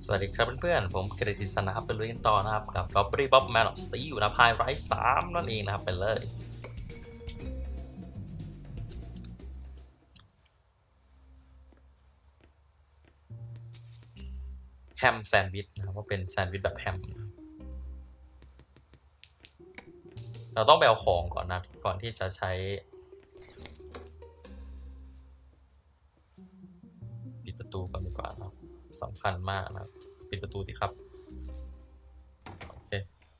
วัสดีครับเพื่อนๆผมกฤติสนาเป็นลุยกันต่อนะครับกับ Robbery Bob Man of Steel นะพายไร้3นั่นเองนะครับไปเลยแฮมแซนด์วิชนะครับว่าเป็นแซนด์วิชแบบแฮมเราต้องไปเอาของก่อนนะก่อนที่จะใช้ปิดประตูก่อนดีกว่านะสำคัญมากนะครับปิดประตูดีครับโอเค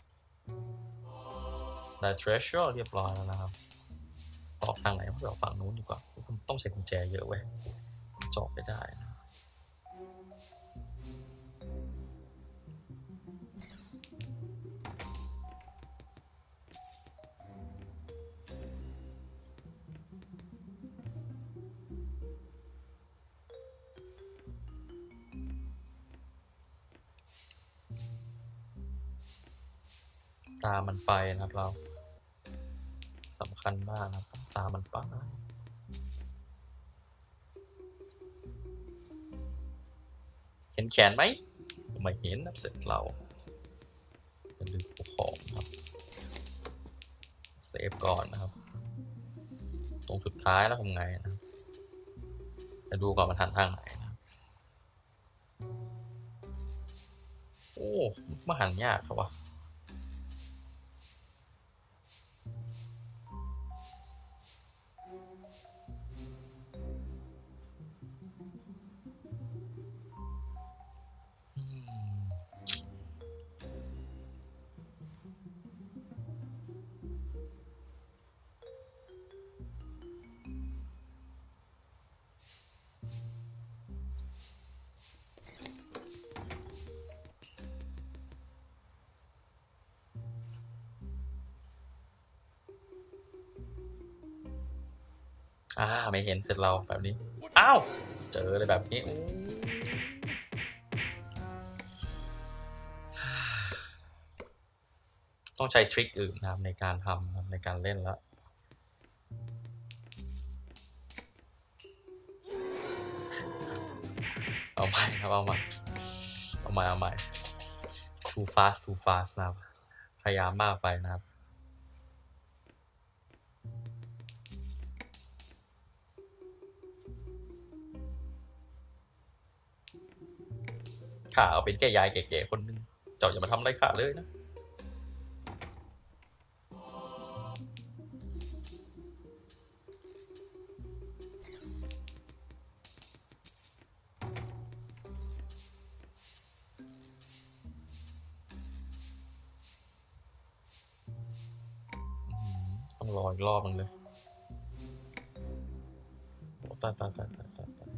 ได้ treasure เรียบร้อยแล้วนะครับออกทางไหนเราออกฝั่งนู้นดีกว่าต้องใช้กุญแจเยอะเว้ยจอกไม่ได้นะตามมันไปนะครับเราสำคัญมากนะต้องตามมันไปเห็นแขนไหมไม่เห็นนะเสร็จเราจะลืมของครับเซฟก่อนนะครับตรงสุดท้ายแล้วทำไงนะจะดูก่อนมันทันทางไหนนะโอ้มาหันยากครับวะไม่เห็นเสร็จเราแบบนี้อ้าวเจอเลยแบบนี้ต้องใช้ทริคอื่นนะครับในการทำในการเล่นแล้วเอาใหม่ครับเอาใหม่ too fast นะครับพยายามมากไปนะครับข้าเอาเป็นแค่ยายแก่ๆคนนึงเจ้าอย่ามาทำอะไรข้าเลยนะต้องรออีกรอบนึงเลยโอ้ตาย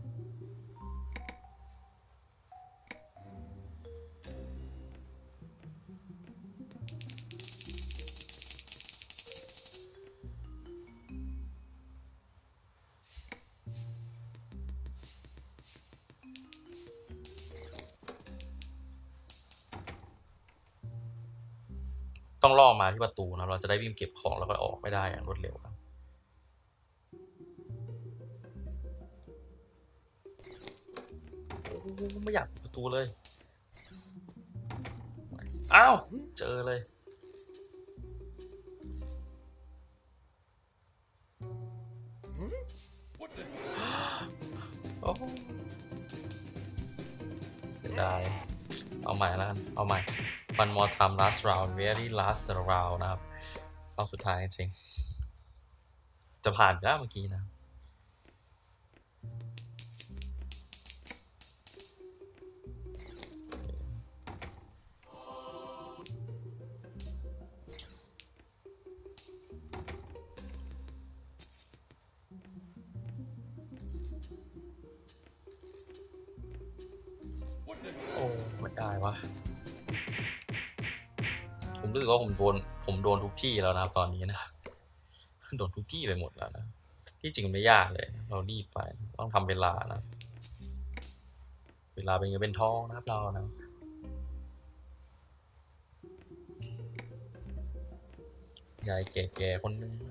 ต้องล่อมาที่ประตูนะเราจะได้วิ่งเก็บของแล้วก็ออกไม่ได้อย่างรวดเร็วครับไม่อยากประตูเลยอ้าวเจอเลยโอ้เสียดายเอาใหม่แล้วกันเอาใหม่ one more time last round very last round นะครับรอบสุดท้ายจริงจะผ่านแล้วเมื่อกี้นะโอ้ไม่ได้วะผมรู้สึกว่าผมโดนทุกที่แล้วนะตอนนี้นะโดนทุกที่ไปหมดแล้วนะที่จริงไม่ยากเลยเรารีบไปต้องทำเวลานะเวลาเป็นเงินเป็นทองนะครับเรานะยายแก่ๆคนนึง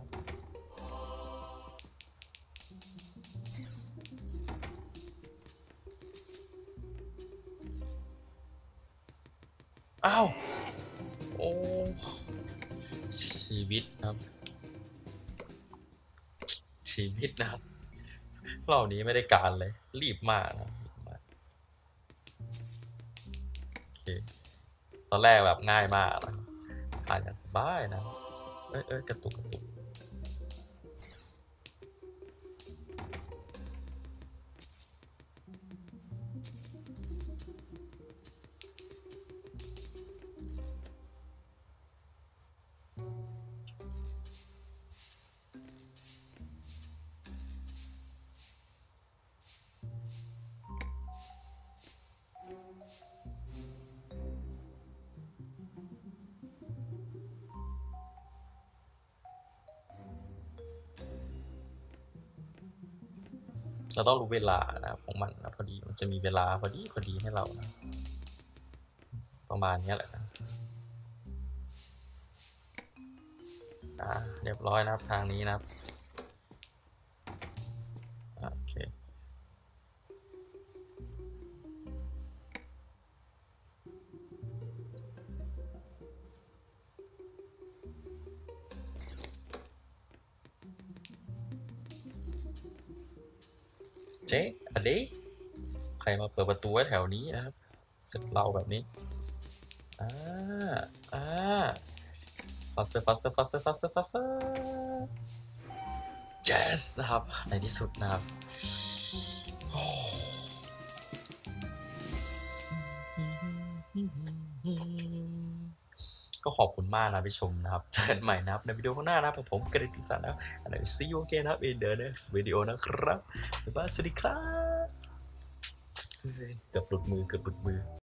อ้าวโอ้ชีวิตนะครับชีวิตนะครับรอบนี้ไม่ได้การเลยรีบมากนะครับรีบมากโอเคตอนแรกแบบง่ายมากนะผ่านอย่างสบายนะกระตุกกระตุกเราต้องรู้เวลานะของมันนะพอดีมันจะมีเวลาพอดีให้เรานะประมาณนี้แหละนะเรียบร้อยนะครับทางนี้นะครับโอเคเจ๊อเดใครมาเปิดประตูไว้แถวนี้นะครับเสร็จเราแบบนี้อ่าอ่า faster faster faster faster faster yes นะครับในที่สุดนะครับก็ขอบคุณมากนะที่ชมนะครับเจอกันใหม่นะครับในวิดีโอข้างหน้านะครับผมกระดิ่งสั่นนะครับ and I will see you again นะครับ in the next video นะครับบ๊ายบายสวัสดีครับเกือบหลุดมือ